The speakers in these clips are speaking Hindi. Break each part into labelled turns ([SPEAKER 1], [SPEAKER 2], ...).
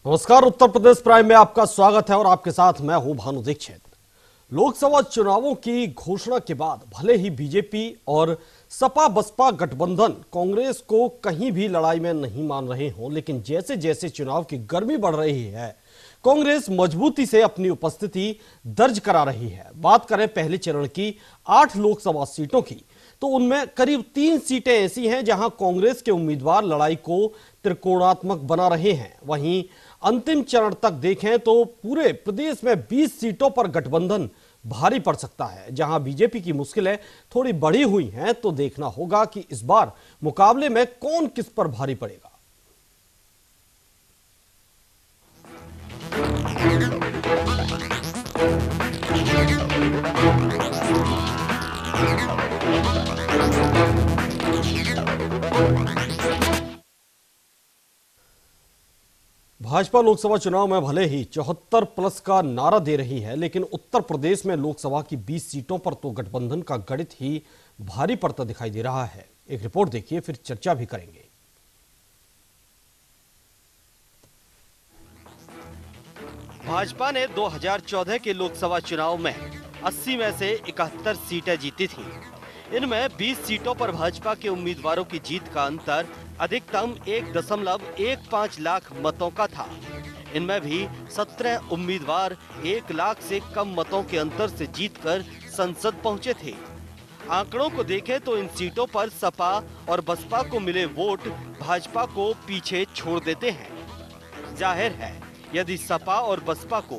[SPEAKER 1] नमस्कार, उत्तर प्रदेश प्राइम में आपका स्वागत है और आपके साथ मैं हूं भानु दीक्षित। लोकसभा चुनावों की घोषणा के बाद भले ही बीजेपी और सपा बसपा गठबंधन कांग्रेस को कहीं भी लड़ाई में नहीं मान रहे हों, लेकिन जैसे जैसे चुनाव की गर्मी बढ़ रही है कांग्रेस मजबूती से अपनी उपस्थिति दर्ज करा रही है। बात करें पहले चरण की 8 लोकसभा सीटों की, तो उनमें करीब 3 सीटें ऐसी हैं जहां कांग्रेस के उम्मीदवार लड़ाई को त्रिकोणात्मक बना रहे हैं। वहीं अंतिम चरण तक देखें तो पूरे प्रदेश में 20 सीटों पर गठबंधन भारी पड़ सकता है। जहां बीजेपी की मुश्किलें थोड़ी बढ़ी हुई हैं, तो देखना होगा कि इस बार मुकाबले में कौन किस पर भारी पड़ेगा। भाजपा लोकसभा चुनाव में भले ही 74+ का नारा दे रही है, लेकिन उत्तर प्रदेश में लोकसभा की 20 सीटों पर तो गठबंधन का गणित ही भारी पड़ता दिखाई दे रहा है। एक रिपोर्ट देखिए, फिर चर्चा भी करेंगे।
[SPEAKER 2] भाजपा ने 2014 के लोकसभा चुनाव में 80 में से 71 सीटें जीती थीं। इनमें 20 सीटों पर भाजपा के उम्मीदवारों की जीत का अंतर अधिकतम 1.15 लाख मतों का था। इनमें भी 17 उम्मीदवार 1 लाख से कम मतों के अंतर से जीतकर संसद पहुंचे थे। आंकड़ों को देखें तो इन सीटों पर सपा और बसपा को मिले वोट भाजपा को पीछे छोड़ देते हैं। जाहिर है, यदि सपा और बसपा को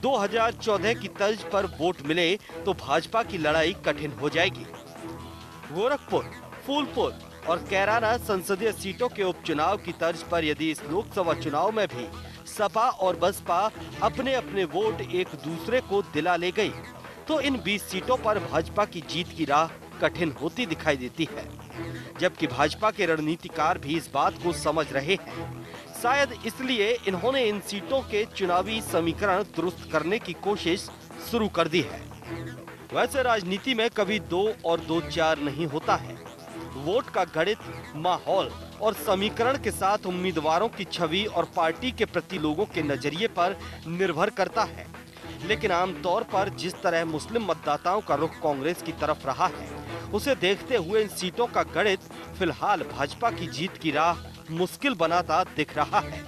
[SPEAKER 2] 2014 की तर्ज पर वोट मिले तो भाजपा की लड़ाई कठिन हो जाएगी। गोरखपुर, फूलपुर और कैराना संसदीय सीटों के उपचुनाव की तर्ज पर यदि इस लोकसभा चुनाव में भी सपा और बसपा अपने अपने वोट एक दूसरे को दिला ले गई, तो इन 20 सीटों पर भाजपा की जीत की राह कठिन होती दिखाई देती है। जबकि भाजपा के रणनीतिकार भी इस बात को समझ रहे हैं। शायद इसलिए इन्होंने इन सीटों के चुनावी समीकरण दुरुस्त करने की कोशिश शुरू कर दी है। वैसे राजनीति में कभी 2 और 2 4 नहीं होता है। वोट का गणित माहौल और समीकरण के साथ उम्मीदवारों की छवि और पार्टी के प्रति लोगों के नजरिए पर निर्भर करता है। लेकिन आमतौर पर जिस तरह मुस्लिम मतदाताओं का रुख कांग्रेस की तरफ रहा है, उसे देखते हुए इन सीटों का गणित फिलहाल भाजपा की जीत की राह मुश्किल बनाता दिख रहा है।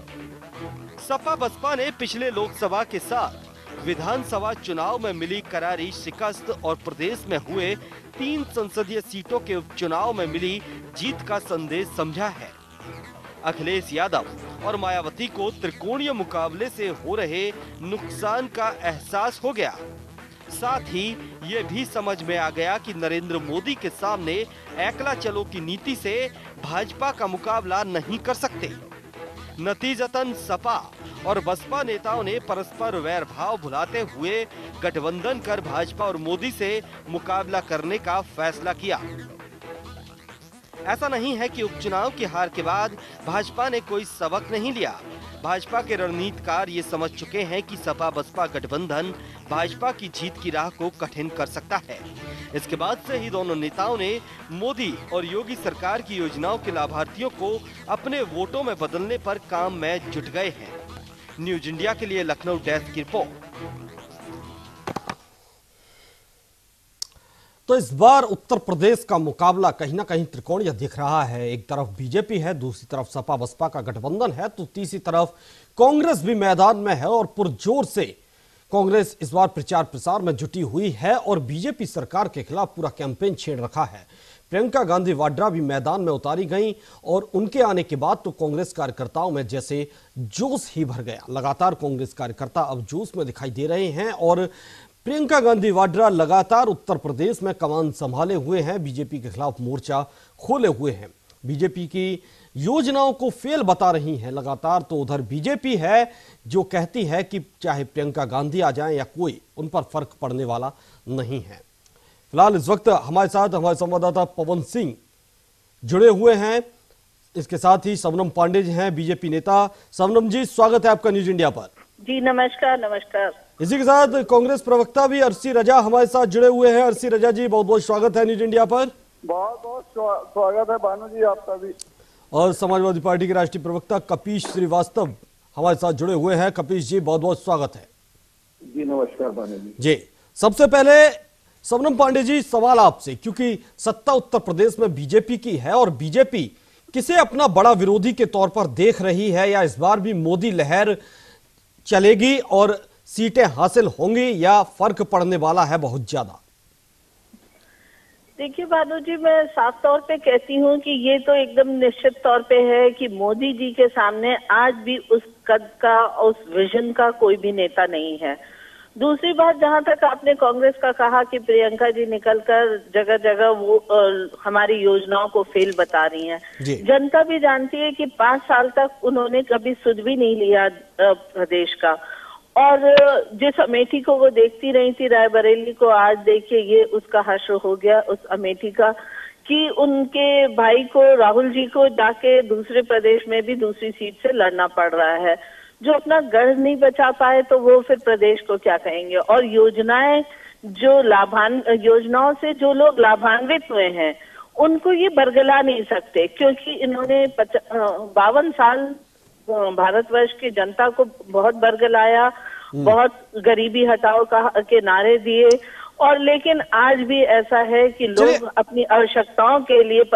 [SPEAKER 2] सपा बसपा ने पिछले लोकसभा के साथ विधानसभा चुनाव में मिली करारी शिकस्त और प्रदेश में हुए 3 संसदीय सीटों के उपचुनाव में मिली जीत का संदेश समझा है। अखिलेश यादव और मायावती को त्रिकोणीय मुकाबले से हो रहे नुकसान का एहसास हो गया। साथ ही ये भी समझ में आ गया कि नरेंद्र मोदी के सामने एकला चलो की नीति से भाजपा का मुकाबला नहीं कर सकते। नतीजतन सपा और बसपा नेताओं ने परस्पर वैर भाव भुलाते हुए गठबंधन कर भाजपा और मोदी से मुकाबला करने का फैसला किया। ऐसा नहीं है कि उपचुनाव की हार के बाद भाजपा ने कोई सबक नहीं लिया। भाजपा के रणनीतिकार ये समझ चुके हैं कि सपा बसपा गठबंधन भाजपा की जीत की राह को कठिन कर सकता है। इसके बाद से ही दोनों नेताओं ने मोदी और योगी सरकार की योजनाओं के लाभार्थियों को अपने वोटों में बदलने पर काम में जुट गए हैं। न्यूज इंडिया के लिए लखनऊ डेस्क की रिपोर्ट।
[SPEAKER 1] तो इस बार उत्तर प्रदेश का मुकाबला कहीं ना कहीं त्रिकोणीय दिख रहा है। एक तरफ बीजेपी है, दूसरी तरफ सपा बसपा का गठबंधन है, तो तीसरी तरफ कांग्रेस भी मैदान में है और पुरजोर से कांग्रेस इस बार प्रचार प्रसार में जुटी हुई है और बीजेपी सरकार के खिलाफ पूरा कैंपेन छेड़ रखा है। प्रियंका गांधी वाड्रा भी मैदान में उतारी गई और उनके आने के बाद तो कांग्रेस कार्यकर्ताओं में जैसे जोश ही भर गया। लगातार कांग्रेस कार्यकर्ता अब जोश में दिखाई दे रहे हैं और प्रियंका गांधी वाड्रा लगातार उत्तर प्रदेश में कमान संभाले हुए हैं, बीजेपी के खिलाफ मोर्चा खोले हुए हैं, बीजेपी की योजनाओं को फेल बता रही हैं लगातार। तो उधर बीजेपी है जो कहती है कि चाहे प्रियंका गांधी आ जाएं या कोई, उन पर फर्क पड़ने वाला नहीं है। फिलहाल इस वक्त हमारे साथ हमारे संवाददाता पवन सिंह जुड़े हुए हैं, इसके साथ ही सबनम पांडे जी हैं, बीजेपी नेता। सबनम जी, स्वागत है आपका न्यूज इंडिया पर।
[SPEAKER 3] जी नमस्कार। नमस्कार।
[SPEAKER 1] इसी के साथ कांग्रेस प्रवक्ता भी अरसी रजा हमारे साथ जुड़े हुए हैं। अरसी रजा जी, बहुत बहुत स्वागत है न्यूज इंडिया पर।
[SPEAKER 4] बहुत बहुत स्वागत है भानु जी आपका भी।
[SPEAKER 1] और समाजवादी पार्टी के राष्ट्रीय प्रवक्ता कपीश श्रीवास्तव हमारे साथ जुड़े हुए हैं कपीश जी, बहुत बहुत स्वागत है।
[SPEAKER 4] जी नमस्कार भानु जी।
[SPEAKER 1] जी, सबसे पहले सबनम पांडे जी, सवाल आपसे, क्योंकि सत्ता उत्तर प्रदेश में बीजेपी की है और बीजेपी किसे अपना बड़ा विरोधी के तौर पर देख रही है, या इस बार भी मोदी लहर चलेगी और सीटें हासिल होंगी, या फर्क पड़ने वाला है बहुत ज्यादा?
[SPEAKER 3] देखिए भानु जी, मैं साफ तौर पे कहती हूँ कि ये तो एकदम निश्चित तौर पे है कि मोदी जी के सामने आज भी उस कद का, उस विजन का कोई भी नेता नहीं है। दूसरी बात, जहां तक आपने कांग्रेस का कहा कि प्रियंका जी निकलकर जगह जगह वो हमारी योजनाओं को फेल बता रही हैं, जनता भी जानती है कि 5 साल तक उन्होंने कभी सुध भी नहीं लिया प्रदेश का। और जिस अमेठी को वो देखती रही थी रायबरेली को, आज देखिए ये उसका हश्र हो गया उस अमेठी का, कि उनके भाई को, राहुल जी को, जाके दूसरे प्रदेश में भी दूसरी सीट से लड़ना पड़ रहा है। जो अपना गढ़ नहीं बचा पाए तो वो फिर प्रदेश को क्या कहेंगे। और योजनाओं से जो लोग लाभान्वित हुए हैं उनको ये बरगला नहीं सकते, क्योंकि इन्होंने 52 साल भारतवर्ष की जनता को बहुत बरगलाया, बहुत गरीबी हटाओ के नारे दिए, और लेकिन आज भी ऐसा है कि लोग अपनी आवश्यकताओं के लिए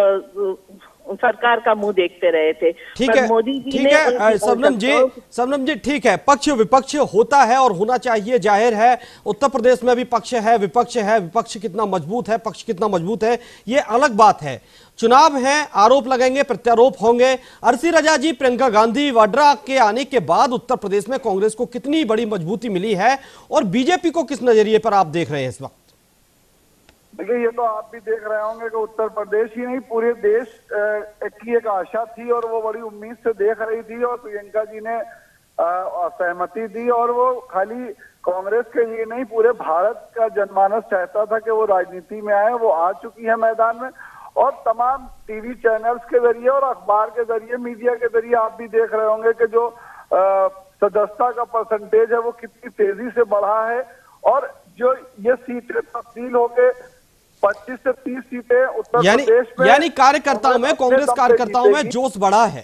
[SPEAKER 3] सरकार का मुंह देखते रहे थे।
[SPEAKER 1] ठीक है,
[SPEAKER 3] मोदी जी
[SPEAKER 1] ठीक है सबनम जी, ठीक है, पक्ष विपक्ष होता है और होना चाहिए, जाहिर है। उत्तर प्रदेश में भी पक्ष है, विपक्ष है, विपक्ष कितना मजबूत है, पक्ष कितना मजबूत है, ये अलग बात है। चुनाव है, आरोप लगेंगे, प्रत्यारोप होंगे। अरसी रजा जी, प्रियंका गांधी वाड्रा के आने के बाद उत्तर प्रदेश में कांग्रेस को कितनी बड़ी मजबूती मिली है, और बीजेपी को किस नजरिए पर आप देख रहे हैं इस वक्त?
[SPEAKER 4] देखिए, ये तो आप भी देख रहे होंगे कि उत्तर प्रदेश ही नहीं पूरे देश की एक आशा थी और वो बड़ी उम्मीद से देख रही थी, और प्रियंका जी ने सहमति दी। और वो खाली कांग्रेस के लिए नहीं, पूरे भारत का जनमानस चाहता था कि वो राजनीति में आए। वो आ चुकी है मैदान में, और तमाम टीवी चैनल्स के जरिए और अखबार के जरिए, मीडिया के जरिए आप भी देख रहे होंगे कि जो सदस्यता का परसेंटेज है वो कितनी तेजी से बढ़ा है। और जो ये सीटें तब्दील होके 25 से 30 सीटें उत्तर प्रदेश में,
[SPEAKER 1] यानी कार्यकर्ताओं में, कांग्रेस कार्यकर्ताओं में जोश बढ़ा है।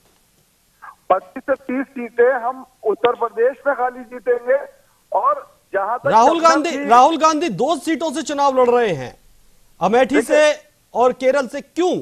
[SPEAKER 4] 25 से 30 सीटें हम उत्तर प्रदेश में खाली जीतेंगे। और जहां तक
[SPEAKER 1] राहुल गांधी 2 सीटों से चुनाव लड़ रहे हैं, अमेठी से और केरल से, क्यों?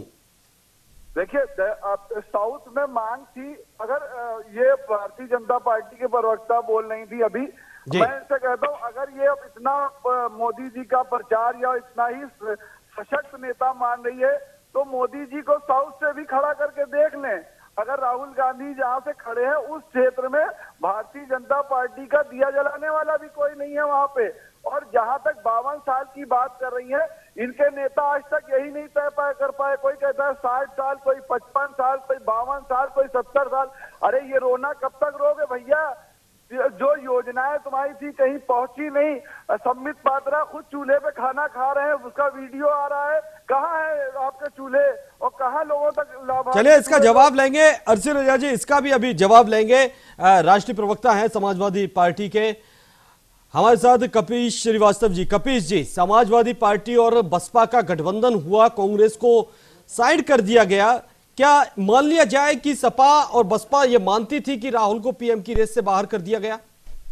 [SPEAKER 4] देखिए, साउथ में मांग थी। अगर ये भारतीय जनता पार्टी के प्रवक्ता बोल रही थी अभी, मैं इनसे कहता हूँ, अगर ये अब इतना मोदी जी का प्रचार या इतना ही सशक्त नेता मान रही है तो मोदी जी को साउथ से भी खड़ा करके देख लें। अगर राहुल गांधी जहां से खड़े हैं उस क्षेत्र में भारतीय जनता पार्टी का दिया जलाने वाला भी कोई नहीं है वहां पे। और जहां तक 52 साल की बात कर रही है, इनके नेता आज तक यही नहीं तय कर पाए। कोई कहता है 60 साल, कोई 55 साल, कोई 52 साल, कोई 70 साल। अरे ये रोना कब तक रोगे भैया? जो योजनाएं तुम्हारी थी कहीं पहुंची नहीं। संबित पात्रा खुद चूल्हे पे खाना खा रहे हैं, उसका वीडियो आ रहा है। कहाँ है आपके चूल्हे और कहाँ लोगों तक लाभ?
[SPEAKER 1] चलिए, इसका जवाब लेंगे अरसी रजा जी, इसका भी अभी जवाब लेंगे। राष्ट्रीय प्रवक्ता हैं समाजवादी पार्टी के, हमारे साथ कपीश श्रीवास्तव जी। कपीश जी, समाजवादी पार्टी और बसपा का गठबंधन हुआ, कांग्रेस को साइड कर दिया गया। क्या मान लिया जाए कि सपा और बसपा ये मानती थी कि राहुल को पीएम की रेस से बाहर कर दिया गया?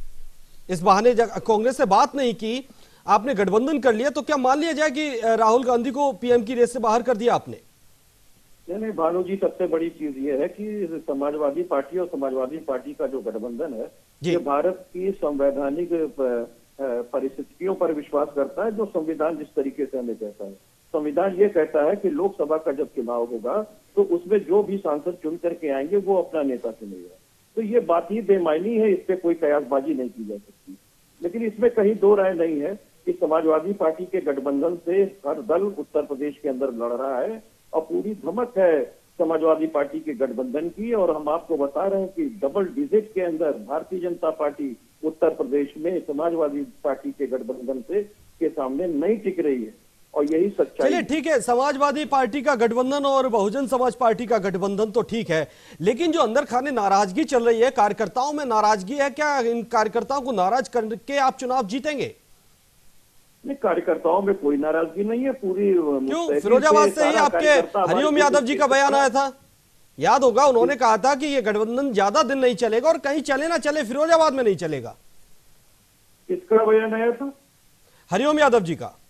[SPEAKER 1] इस बहाने कांग्रेस से बात नहीं की, आपने गठबंधन कर लिया, तो क्या मान लिया जाए कि राहुल गांधी को पीएम की रेस से बाहर कर दिया आपने?
[SPEAKER 5] नहीं भानु जी, सबसे बड़ी चीज ये है कि समाजवादी पार्टी और समाजवादी पार्टी का जो गठबंधन है, ये भारत की संवैधानिक परिस्थितियों पर विश्वास करता है। जो संविधान जिस तरीके से हमें कहता है, संविधान ये कहता है कि लोकसभा का जब चुनाव होगा तो उसमें जो भी सांसद चुन करके आएंगे वो अपना नेता चुनेगा। तो ये बात ही बेमायनी है, इस पे कोई कयासबाजी नहीं की जा सकती। लेकिन इसमें कहीं दो राय नहीं है कि समाजवादी पार्टी के गठबंधन से हर दल उत्तर प्रदेश के अंदर लड़ रहा है और पूरी धमक है समाजवादी पार्टी के गठबंधन की। और हम आपको बता रहे हैं कि डबल डिजिट के अंदर भारतीय जनता पार्टी उत्तर प्रदेश में समाजवादी पार्टी के गठबंधन से के सामने नहीं टिक रही है, और यही सच्चाई।
[SPEAKER 1] चलिए ठीक है, समाजवादी पार्टी का गठबंधन और बहुजन समाज पार्टी का गठबंधन तो ठीक है, लेकिन जो अंदर खाने नाराजगी चल रही है, कार्यकर्ताओं में नाराजगी है, क्या इन कार्यकर्ताओं को नाराज करके आप चुनाव जीतेंगे?
[SPEAKER 5] नहीं, कार्यकर्ताओं में कोई नाराजगी नहीं है। पूरी
[SPEAKER 1] क्यों? फिरोजाबाद से ही आपके हरिओम यादव जी का बयान आया था, याद होगा उन्होंने कहा था कि ये गठबंधन ज्यादा दिन नहीं चलेगा और कहीं चले ना चले फिरोजाबाद में नहीं चलेगा।
[SPEAKER 5] किसका बयान आया था?
[SPEAKER 1] हरिओम यादव जी का।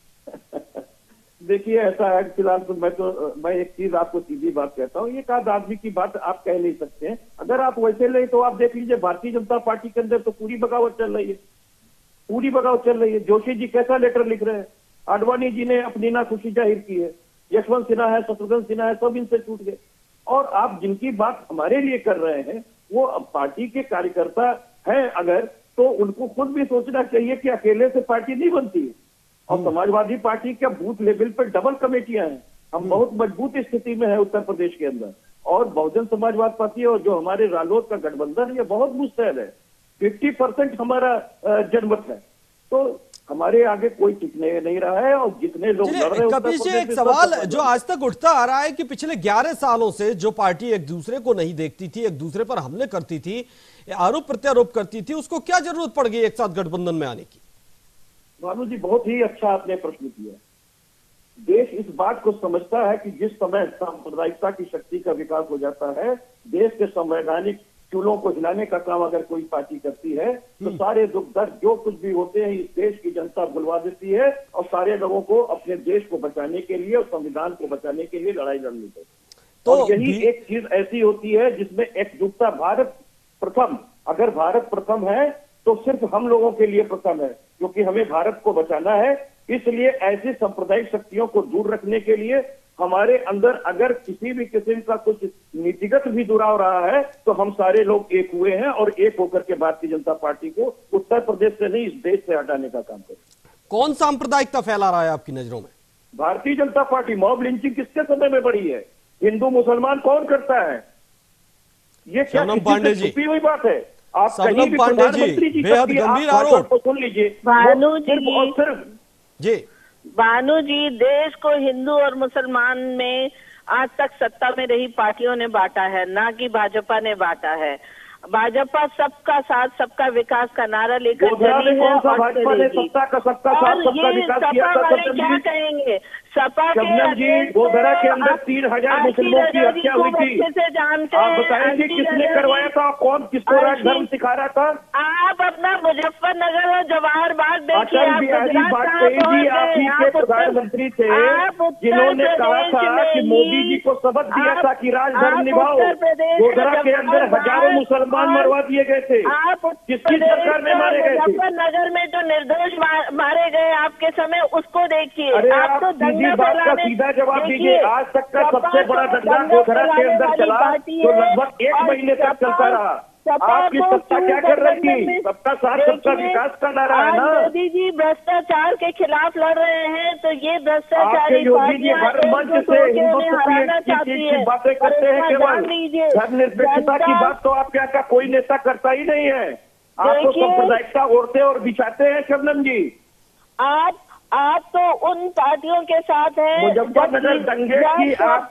[SPEAKER 5] देखिए ऐसा है फिलहाल तो मैं एक चीज आपको सीधी बात कहता हूँ, ये एक आदमी की बात आप कह नहीं सकते हैं। अगर आप वैसे ले तो आप देख लीजिए भारतीय जनता पार्टी के अंदर तो पूरी बगावत चल रही है, पूरी बगावत चल रही है। जोशी जी कैसा लेटर लिख रहे हैं, आडवाणी जी ने अपनी नाखुशी जाहिर की है, यशवंत सिन्हा है, शत्रुघ्न सिन्हा है, सब इनसे छूट गए। और आप जिनकी बात हमारे लिए कर रहे हैं वो पार्टी के कार्यकर्ता हैं अगर, तो उनको खुद भी सोचना चाहिए कि अकेले से पार्टी नहीं बनती है। और समाजवादी पार्टी के बूथ लेवल पर डबल कमेटियां हैं, हम बहुत मजबूत स्थिति में है उत्तर प्रदेश के अंदर। और बहुजन समाजवाद पार्टी और जो हमारे रालोद का गठबंधन ये बहुत मुस्तैद है, 50% हमारा जनमत है, तो हमारे आगे कोई टिकने नहीं रहा है। और जितने लोग लड़ रहे हैं
[SPEAKER 1] कपिल जी, एक सवाल जो आज तक उठता आ रहा है कि पिछले 11 सालों से जो पार्टी एक दूसरे को नहीं देखती थी, एक दूसरे पर हमले करती थी, आरोप प्रत्यारोप करती थी, उसको क्या जरूरत पड़ गई एक साथ गठबंधन में आने की?
[SPEAKER 5] भानु जी बहुत ही अच्छा आपने प्रश्न किया। देश इस बात को समझता है कि जिस समय सांप्रदायिकता की शक्ति का विकास हो जाता है, देश के संवैधानिक चूल्हों को हिलाने का काम अगर कोई पार्टी करती है तो सारे दुख दर्द जो कुछ भी होते हैं इस देश की जनता भुलवा देती है और सारे लोगों को अपने देश को बचाने के लिए और संविधान को बचाने के लिए लड़ाई लड़नी चाहिए। तो यही एक चीज ऐसी होती है जिसमें एकजुटता, भारत प्रथम। अगर भारत प्रथम है तो सिर्फ हम लोगों के लिए प्रथम है, क्योंकि हमें भारत को बचाना है। इसलिए ऐसी सांप्रदायिक शक्तियों को दूर रखने के लिए हमारे अंदर अगर किसी भी किस्म का कुछ नीतिगत भी दुराव रहा है तो हम सारे लोग एक हुए हैं और एक होकर के भारतीय जनता पार्टी को उत्तर प्रदेश से नहीं इस देश से हटाने का काम करें।
[SPEAKER 1] कौन सांप्रदायिकता फैला रहा है आपकी नजरों में?
[SPEAKER 5] Bharatiya Janata party. Mob lynching किसके समय में बढ़ी है? हिंदू मुसलमान कौन करता है? ये क्या छुपी हुई बात है? आप कहीं भी प्रधानमंत्री जी
[SPEAKER 1] बेहद गंभीर आरोप
[SPEAKER 5] सुन लीजिए।
[SPEAKER 3] भानु जी,
[SPEAKER 5] सिर्फ
[SPEAKER 1] जी
[SPEAKER 3] भानु जी, देश को हिंदू और मुसलमान में आज तक सत्ता में रही पार्टियों ने बांटा है, ना कि भाजपा ने बांटा है। भाजपा सबका साथ सबका विकास का नारा लेकर चली है और चलेगी। क्या कहेंगे? सपा के
[SPEAKER 5] गोधरा के अंदर 3,000 मुस्लिमों की हत्या हुई थी,
[SPEAKER 3] से जानते
[SPEAKER 5] आप बताएंगे किसने करवाया था? कौन किसको राजधर्म सिखा रहा था?
[SPEAKER 3] आप अपना मुजफ्फरनगर और जवाहर बाग देखिए।
[SPEAKER 5] अटल बिहारी वाजपेयी आप ही के प्रधानमंत्री थे जिन्होंने कहा था कि मोदी जी को सबक दिया था कि राजधर्म निभाओ। गोधरा के अंदर हजारों मुसलमान मरवा दिए गए थे, किसकी सरकार में मारे गए थे?
[SPEAKER 3] मुजफ्फरनगर में जो निर्दोष मारे गए आपके समय, उसको देखिए। आप तो
[SPEAKER 5] सीधी बात का सीधा जवाब दीजिए। आज तक का सबसे बड़ा दंगा गोधरा के अंदर चला जो लगभग 1 महीने तक चलता रहा। आपकी सत्ता क्या कर रही थी? सबका साथ सबका विकास का नारा है ना।
[SPEAKER 3] मोदी जी भ्रष्टाचार के खिलाफ लड़ रहे हैं, तो ये भ्रष्टाचारी
[SPEAKER 5] योगी जी हर मंच से हिंदुत्व की बातें करते हैं, केवल धर्मनिरपेक्षता की बात तो आप क्या का कोई नेता करता ही नहीं है। आप तो सांप्रदायिकता ओढ़ते और बिछाते हैं शबनम जी।
[SPEAKER 3] आप तो उन पार्टियों के साथ हैं।
[SPEAKER 5] मुजफ्फरनगर दंगे की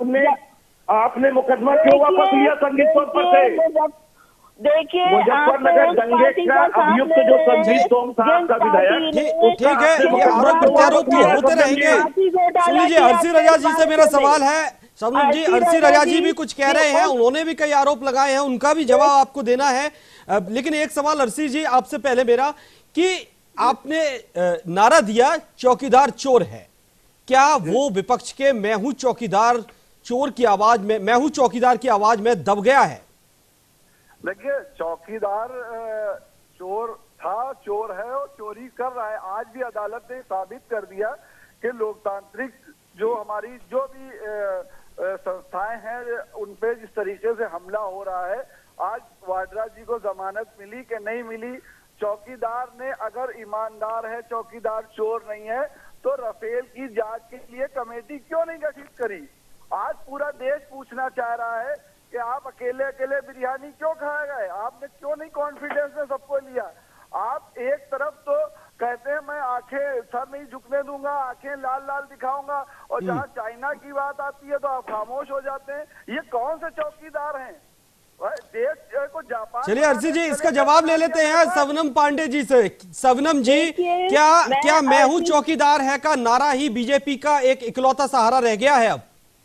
[SPEAKER 5] आपने मुकदमा क्यों वापस लिया संगीत पर से?
[SPEAKER 3] देखिए
[SPEAKER 5] मुजफ्फरनगर दंगे का अभियुक्त जो संजीव सोम साहब का विधायक,
[SPEAKER 1] ठीक है, ये आरोप प्रत्यारोप तो होते रहेंगे। सुन लीजिए, अर्शी रजा जी से मेरा सवाल है। शबनम जी, अर्शी रजा जी भी कुछ कह रहे हैं, उन्होंने भी कई आरोप लगाए हैं, उनका भी जवाब आपको देना है। लेकिन एक सवाल अर्शी जी आपसे पहले मेरा, कि आपने नारा दिया चौकीदार चोर है, क्या वो विपक्ष के मैं हूं चौकीदार चोर की आवाज में, मैं हूं चौकीदार की आवाज में दब गया है?
[SPEAKER 4] देखिए, चौकीदार चोर था, चोर है और चोरी कर रहा है। आज भी अदालत ने साबित कर दिया कि लोकतांत्रिक जो हमारी जो भी संस्थाएं हैं उन पे जिस तरीके से हमला हो रहा है। आज वाड्रा जी को जमानत मिली कि नहीं मिली? चौकीदार ने अगर ईमानदार है, चौकीदार चोर नहीं है, तो राफेल की जांच के लिए कमेटी क्यों नहीं गठित करी? आज पूरा देश पूछना चाह रहा है कि आप अकेले अकेले बिरयानी क्यों खाए गए? आपने क्यों नहीं कॉन्फिडेंस में सबको लिया? आप एक तरफ तो कहते हैं मैं आंखें सर नहीं झुकने दूंगा, आंखें लाल लाल दिखाऊंगा, और जहां चाइना की बात आती है तो आप खामोश हो जाते हैं। ये कौन से चौकीदार हैं? देश को जापान।
[SPEAKER 1] चलिए अर्शी जी, इसका जवाब ले लेते हैं शबनम पांडे जी से। शबनम जी, क्या मैं हूं चौकीदार है का नारा ही बीजेपी का एक इकलौता सहारा रह गया है अब?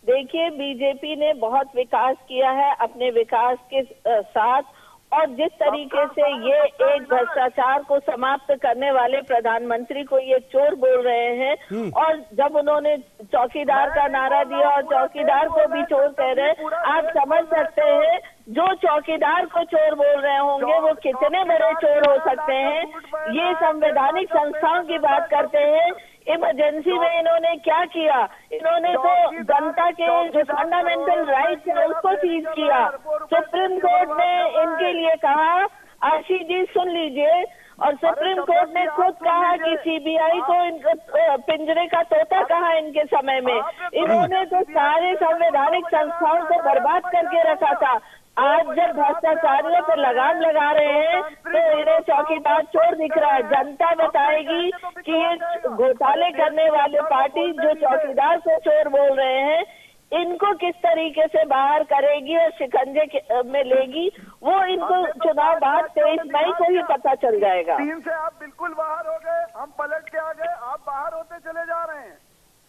[SPEAKER 3] देखिए, बीजेपी ने बहुत विकास किया है अपने विकास के साथ, और जिस तरीके से ये एक भ्रष्टाचार को समाप्त करने वाले प्रधानमंत्री को ये चोर बोल रहे हैं, और जब उन्होंने चौकीदार का नारा दिया और चौकीदार को भी चोर कह रहे हैं, आप समझ सकते हैं जो चौकीदार को चोर बोल रहे होंगे वो कितने बड़े चोर हो सकते हैं। ये संवैधानिक संस्थाओं की बात करते हैं। इमरजेंसी में इन्होंने क्या किया? इन्होंने तो जनता के जो फंडामेंटल राइट्स है उसको सीज किया। सुप्रीम कोर्ट ने इनके लिए कहा, आशीष जी सुन लीजिए, और सुप्रीम कोर्ट ने खुद कहा कि सीबीआई को पिंजरे का तोता कहा इनके समय में। इन्होंने तो सारे संवैधानिक संस्थाओं को बर्बाद करके रखा था। आज जब भ्रष्टाचारियों पर लगाम लगा रहे हैं तो इन्हें चौकीदार चोर दिख रहा है। जनता बताएगी कि ये घोटाले करने वाले पार्टी जो चौकीदार को चोर बोल रहे हैं, इनको किस तरीके से बाहर करेगी और शिकंजे में लेगी, वो इनको चुनाव बाद 23 मई को ही पता चल जाएगा।
[SPEAKER 4] 3 से आप बिल्कुल बाहर हो गए, हम पलट के आ गए, आप बाहर होते चले जा रहे हैं।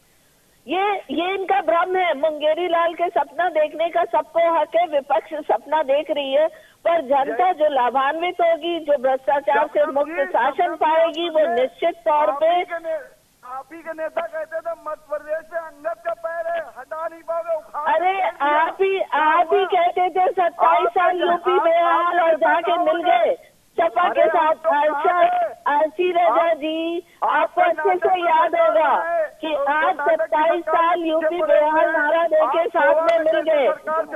[SPEAKER 3] ये इनका भ्रम है। मुंगेरी लाल के सपना देखने का सबको हक है, विपक्ष सपना देख रही है, पर जनता जो लाभान्वित होगी, जो भ्रष्टाचार से मुक्त शासन पाएगी, वो निश्चित तौर पे।
[SPEAKER 4] आप ही के नेता कहते थे मध्य प्रदेश में अंगद का पैर है, हटा नहीं पाओगे।
[SPEAKER 3] अरे आप ही कहते थे 27 साल यूपी में हाल, और जाके मिल गए सपा के साथ। आरसी रजा जी, आपको अच्छे से याद होगा कि आज 27 साल यूपी बिहार नारा देके साथ में मिल गए।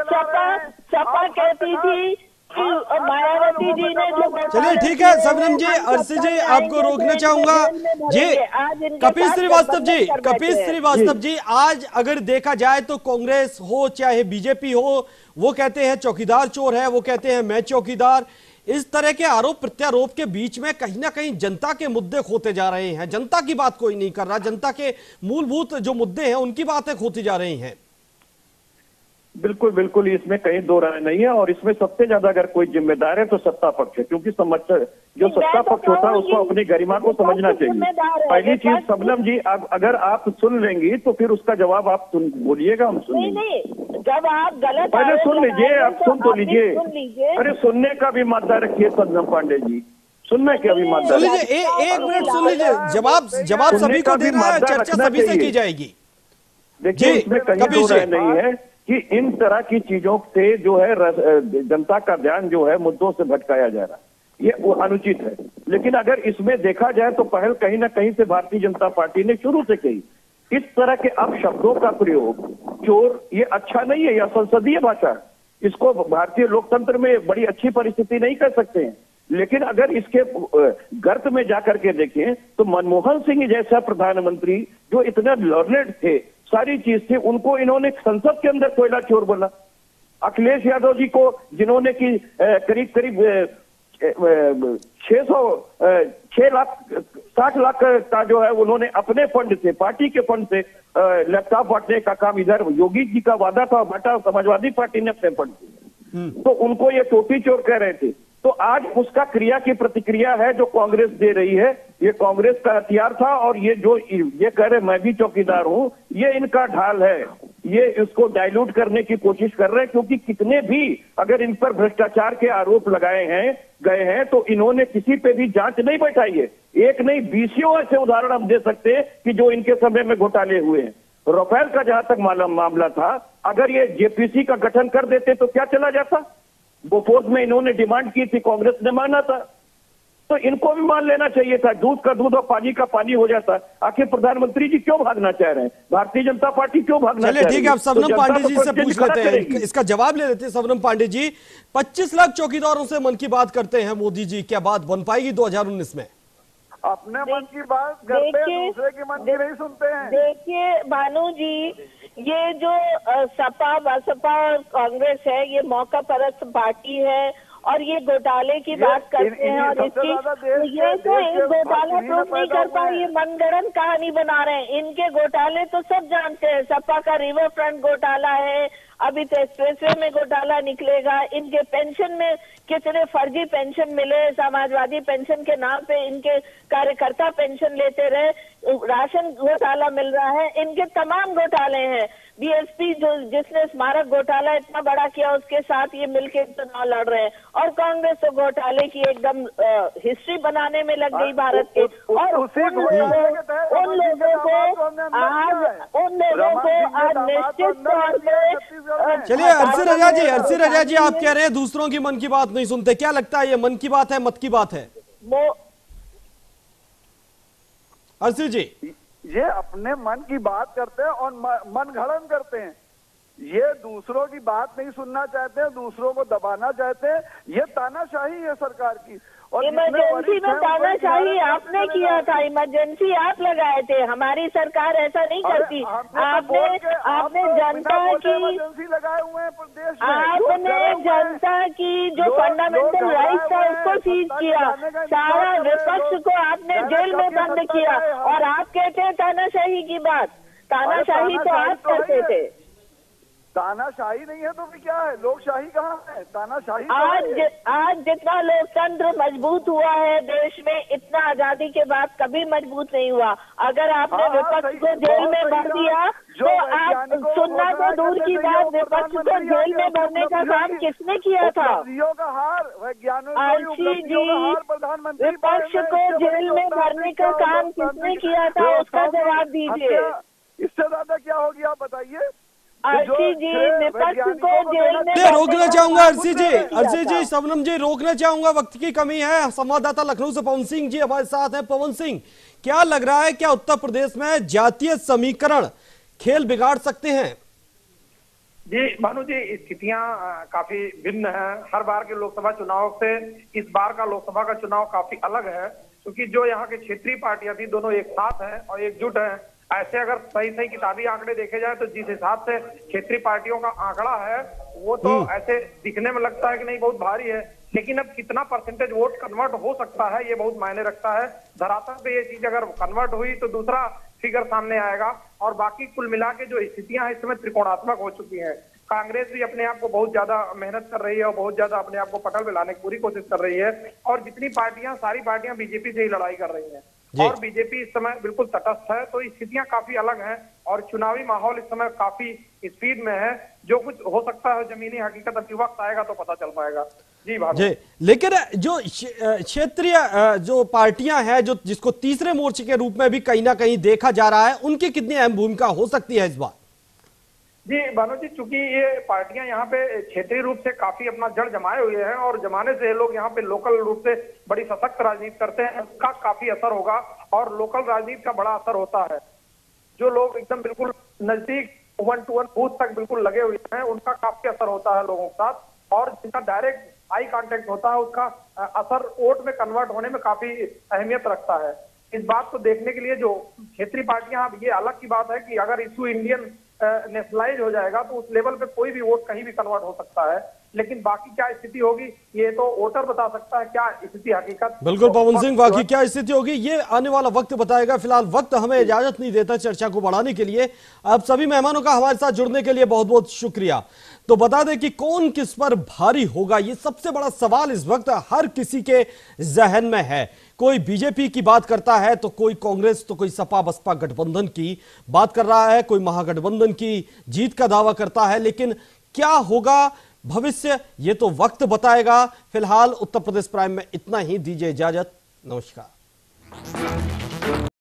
[SPEAKER 3] सपा कहती थी कि मायावती जी ने जो।
[SPEAKER 1] चलिए ठीक है सबनम जी, अरसी जी आपको रोकना चाहूंगा जी। कपिल श्रीवास्तव जी, आज अगर देखा जाए तो कांग्रेस हो चाहे बीजेपी हो, वो कहते हैं चौकीदार चोर है, वो कहते हैं मैं चौकीदार। इस तरह के आरोप प्रत्यारोप के बीच में कहीं ना कहीं जनता के मुद्दे खोते जा रहे हैं। जनता की बात कोई नहीं कर रहा, जनता के मूलभूत जो मुद्दे हैं उनकी बातें खोती जा रही हैं।
[SPEAKER 5] बिल्कुल बिल्कुल, इसमें कहीं दो राय नहीं है, और इसमें सबसे ज्यादा अगर कोई जिम्मेदार है तो सत्ता पक्ष है, क्योंकि जो सत्ता पक्ष होता है उसको अपनी गरिमा को समझना चाहिए। पहली चीज सबनम जी, अगर आप सुन लेंगी तो फिर उसका जवाब आप बोलिएगा, हम सुन लेंगे।
[SPEAKER 3] जब आप गलत
[SPEAKER 5] पहले सुन लीजिए, आप सुन तो लीजिए। अरे सुनने का भी मादा रखिए सबनम पांडे जी, सुनने का भी मादा।
[SPEAKER 1] सुन लीजिए, एक मिनट सुन लीजिए, जवाब सभी को देना है, चर्चा सभी से की जाएगी।
[SPEAKER 5] देखिए, इसमें कहीं दो राय नहीं है कि इन तरह की चीजों से जो है जनता का ध्यान जो है मुद्दों से भटकाया जा रहा है, ये वो अनुचित है। लेकिन अगर इसमें देखा जाए तो पहल कहीं ना कहीं से भारतीय जनता पार्टी ने शुरू से की। इस तरह के अपशब्दों का प्रयोग, चोर, ये अच्छा नहीं है, यह संसदीय भाषा है। इसको भारतीय लोकतंत्र में बड़ी अच्छी परिस्थिति नहीं कर सकते हैं। लेकिन अगर इसके गर्त में जाकर के देखें तो मनमोहन सिंह जैसा प्रधानमंत्री जो इतना लर्नेड थे, सारी चीज थी, उनको इन्होंने संसद के अंदर कोयला चोर बोला। अखिलेश यादव जी को जिन्होंने की करीब 60 लाख का जो है उन्होंने अपने फंड से, पार्टी के फंड से लैपटॉप बांटने का काम, इधर योगी जी का वादा था, बांटा समाजवादी पार्टी ने अपने फंड से, तो उनको ये टोपी चोर कह रहे थे। तो आज उसका क्रिया की प्रतिक्रिया है जो कांग्रेस दे रही है। ये कांग्रेस का हथियार था, और ये कह रहे मैं भी चौकीदार हूं, ये इनका ढाल है। ये इसको डाइल्यूट करने की कोशिश कर रहे हैं, क्योंकि कितने भी अगर इन पर भ्रष्टाचार के आरोप लगाए गए हैं तो इन्होंने किसी पे भी जांच नहीं बैठाई है। एक नहीं, 20 ऐसे उदाहरण हम दे सकते हैं कि जो इनके समय में घोटाले हुए हैं। राफेल का जहां तक मामला था, अगर ये जेपीसी का गठन कर देते तो क्या चला जाता? बोफोर्स में इन्होंने डिमांड की थी, कांग्रेस ने माना था, तो इनको भी मान लेना चाहिए था। दूध का दूध और पानी का पानी हो जाता। आखिर प्रधानमंत्री जी क्यों भागना चाह रहे हैं? भारतीय जनता पार्टी क्यों भागना चाह रही है?
[SPEAKER 1] चलिए ठीक है, अब सबनम पांडे जी से पूछ लेते हैं, इसका जवाब ले लेते हैं। सबनम पांडे जी, 25 लाख चौकीदारों से मन की बात करते हैं मोदी जी, क्या बात बन पाएगी 2019 में?
[SPEAKER 4] अपने मन की बात करते हैं, दूसरे की मन की नहीं सुनते हैं।
[SPEAKER 3] देखिए भानु जी, ये जो सपा बसपा और कांग्रेस है, ये मौका परस्त पार्टी है, और ये घोटाले की बात करते हैं, और इसकी ये तो एक घोटाला प्रूफ नहीं कर पाए, ये मनगढ़ंत कहानी बना रहे हैं। इनके घोटाले तो सब जानते हैं। सपा का रिवर फ्रंट घोटाला है, अभी तो एक्सप्रेसवे में घोटाला निकलेगा। इनके पेंशन में कितने फर्जी पेंशन मिले, समाजवादी पेंशन के नाम पे इनके कार्यकर्ता पेंशन लेते रहे, राशन घोटाला मिल रहा है, इनके तमाम घोटाले हैं। बीएसपी जो जिसने स्मारक घोटाला इतना बड़ा किया उसके साथ ये मिलकर चुनाव लड़ रहे हैं, और कांग्रेस तो घोटाले की एकदम हिस्ट्री बनाने में लग गई भारत के। और उन लोगों को आज निश्चित तौर पे
[SPEAKER 1] चलिए अर्सी रजा जी आप कह रहे हैं दूसरों की मन की बात नहीं सुनते, क्या लगता है ये मन की बात है मत की बात है? अर्सी जी,
[SPEAKER 4] ये अपने मन की बात करते हैं और मन घड़न करते हैं। ये दूसरों की बात नहीं सुनना चाहते हैं, दूसरों को दबाना चाहते हैं। ये तानाशाही है सरकार की। और
[SPEAKER 3] इमरजेंसी में तानाशाही आपने किया था, इमरजेंसी आप लगाए थे, हमारी सरकार ऐसा नहीं करती। आपने जनता की
[SPEAKER 4] इमरजेंसी लगाए हुए हैं प्रदेश में।
[SPEAKER 3] आपने जनता की जो फंडामेंटल राइट था उसको सीज किया, सारा विपक्ष को आपने जेल में बंद किया, और आप कहते हैं तानाशाही की बात। तानाशाही तो आप करते थे।
[SPEAKER 4] तानाशाही नहीं है तो फिर क्या है? लोकशाही कहाँ है? तानाशाही
[SPEAKER 3] आज जितना लोकतंत्र मजबूत हुआ है देश में, इतना आजादी के बाद कभी मजबूत नहीं हुआ। अगर आपने विपक्ष को जेल में भर दिया तो आप सुनना तो दूर की बात, विपक्ष को जेल में भरने का काम किसने किया था? अर्शी जी, विपक्ष को जेल में भरने का काम किसने किया था, उसका जवाब दीजिए।
[SPEAKER 4] इससे ज्यादा क्या होगी आप बताइए?
[SPEAKER 3] अर्शी जी, विपक्ष को जेल में
[SPEAKER 1] रोकना चाहूंगा अर्शी जी, शबनम जी रोकना चाहूंगा, वक्त की कमी है। संवाददाता लखनऊ से पवन सिंह जी हमारे साथ हैं। पवन सिंह, क्या लग रहा है क्या उत्तर प्रदेश में जातीय समीकरण खेल बिगाड़ सकते हैं?
[SPEAKER 6] जी भानु जी, स्थितियां काफी भिन्न है हर बार के लोकसभा चुनाव से। इस बार का लोकसभा का चुनाव काफी अलग है, क्योंकि जो यहाँ के क्षेत्रीय पार्टियां थी दोनों एक साथ हैं और एकजुट हैं। ऐसे अगर सही किताबी आंकड़े देखे जाए तो जिस हिसाब से क्षेत्रीय पार्टियों का आंकड़ा है वो तो ऐसे दिखने में लगता है कि नहीं बहुत भारी है, लेकिन अब कितना परसेंटेज वोट कन्वर्ट हो सकता है ये बहुत मायने रखता है। धरातल पे ये चीज अगर कन्वर्ट हुई तो दूसरा फिगर सामने आएगा। और बाकी कुल मिला के जो स्थितियां हैं इस समय त्रिकोणात्मक हो चुकी हैं। कांग्रेस भी अपने आप को बहुत ज्यादा मेहनत कर रही है और बहुत ज्यादा अपने आप को पटल पे लाने की पूरी कोशिश कर रही है, और जितनी पार्टियां सारी पार्टियां बीजेपी से ही लड़ाई कर रही हैं, और बीजेपी इस समय बिल्कुल तटस्थ है। तो स्थितियां काफी अलग हैं और चुनावी माहौल इस समय काफी स्पीड में है। जो कुछ हो सकता है जमीनी हकीकत अब वक्त आएगा तो पता चल पाएगा। जी जी,
[SPEAKER 1] लेकिन जो क्षेत्रीय जो पार्टियां हैं जो जिसको तीसरे मोर्चे के रूप में भी कहीं ना कहीं देखा जा रहा है, उनकी कितनी अहम भूमिका हो सकती है इस बार?
[SPEAKER 6] जी भानु जी, चूंकि ये पार्टियां यहाँ पे क्षेत्रीय रूप से काफी अपना जड़ जमाए हुए हैं और जमाने से ये लोग यहाँ पे लोकल रूप से बड़ी सशक्त राजनीति करते हैं, उसका काफी असर होगा। और लोकल राजनीति का बड़ा असर होता है। जो लोग एकदम बिल्कुल नजदीक 1 to 1 बूथ तक बिल्कुल लगे हुए हैं उनका काफी असर होता है लोगों के साथ, और जिनका डायरेक्ट आई कांटेक्ट होता है उसका असर वोट में कन्वर्ट होने में काफी अहमियत रखता है। इस बात को देखने के लिए जो क्षेत्रीय पार्टियां, ये अलग की बात है कि अगर इशू इंडियन नेशनलाइज हो जाएगा तो उस लेवल पे कोई भी वोट कहीं भी कन्वर्ट हो सकता है, लेकिन बाकी क्या स्थिति होगी ये तो वोटर बता सकता है क्या स्थिति हकीकत।
[SPEAKER 1] बिल्कुल पवन सिंह, बाकी क्या स्थिति होगी ये आने वाला वक्त बताएगा। फिलहाल वक्त हमें इजाजत नहीं देता चर्चा को बढ़ाने के लिए। अब सभी मेहमानों का हमारे साथ जुड़ने के लिए बहुत बहुत शुक्रिया। तो बता दें कि कौन किस पर भारी होगा, ये सबसे बड़ा सवाल इस वक्त हर किसी के जहन में है। कोई बीजेपी की बात करता है तो कोई कांग्रेस, तो कोई सपा बसपा गठबंधन की बात कर रहा है, कोई महागठबंधन की जीत का दावा करता है। लेकिन क्या होगा भविष्य, ये तो वक्त बताएगा। फिलहाल उत्तर प्रदेश प्राइम में इतना ही। दीजिए इजाजत, नमस्कार।